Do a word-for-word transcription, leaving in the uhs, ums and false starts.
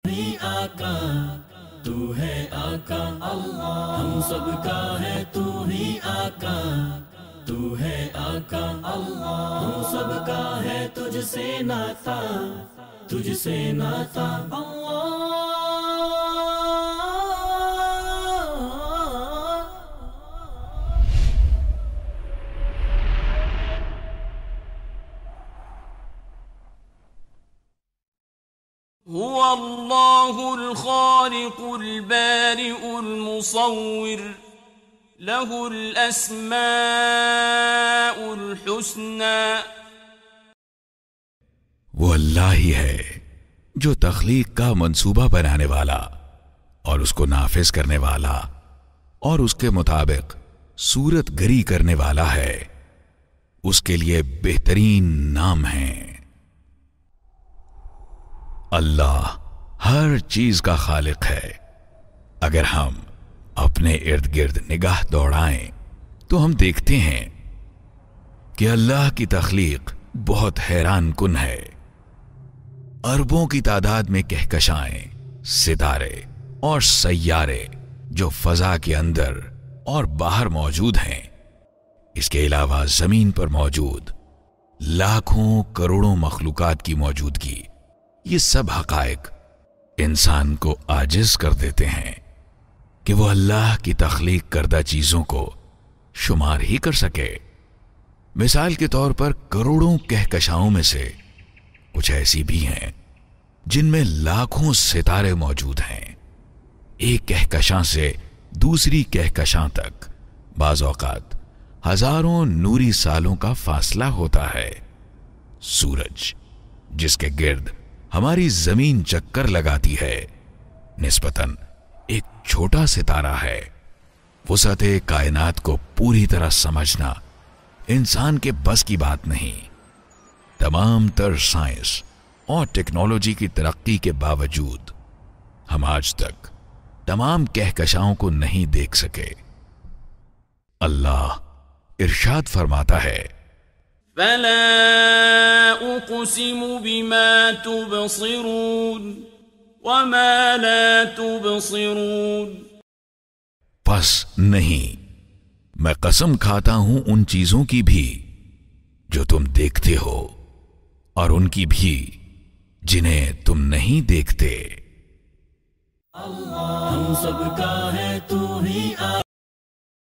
ہی آقا تو ہے آقا اللہ، ہم سب کا ہے تو ہی آقا تو ہے آقا اللہ، ہم سب کا ہے تجھ سے ناتا تجھ سے ناتا اللہ۔ هو الله الخالق البارئ المصور له الأسماء الحسنى۔ وہ اللہ ہی ہے جو تخلیق کا منصوبہ بنانے والا اور اس کو نافذ کرنے والا اور اس کے مطابق صورت گری کرنے والا ہے، اس کے لیے بہترین نام ہیں۔ اللہ ہر چیز کا خالق ہے۔ اگر ہم اپنے ارد گرد نگاہ دوڑائیں تو ہم دیکھتے ہیں کہ اللہ کی تخلیق بہت حیران کن ہے۔ اربوں کی تعداد میں کہکشائیں، ستارے اور سیارے جو فضا کے اندر اور باہر موجود ہیں، اس کے علاوہ زمین پر موجود لاکھوں کروڑوں مخلوقات کی موجودگی، یہ سب حقائق انسان کو عاجز کر دیتے ہیں کہ وہ اللہ کی تخلیق کردہ چیزوں کو شمار ہی کر سکے۔ مثال کے طور پر کروڑوں کہکشاؤں میں سے کچھ ایسی بھی ہیں جن میں لاکھوں ستارے موجود ہیں۔ ایک کہکشاں سے دوسری کہکشاں تک بعض اوقات ہزاروں نوری سالوں کا فاصلہ ہوتا ہے۔ سورج جس کے گرد ہماری زمین چکر لگاتی ہے، نسبتاً ایک چھوٹا ستارہ ہے۔ وسعت کائنات کو پوری طرح سمجھنا انسان کے بس کی بات نہیں۔ تمام تر سائنس اور ٹیکنالوجی کی ترقی کے باوجود ہم آج تک تمام کہکشاؤں کو نہیں دیکھ سکے۔ اللہ ارشاد فرماتا ہے، فلا اقسم بما تبصرون وما لا تبصرون۔ پس نہیں، میں قسم کھاتا ہوں ان چیزوں کی بھی جو تم دیکھتے ہو اور ان کی بھی جنہیں تم نہیں دیکھتے۔ اللہ ہم سب کا ہے تو ہی آقا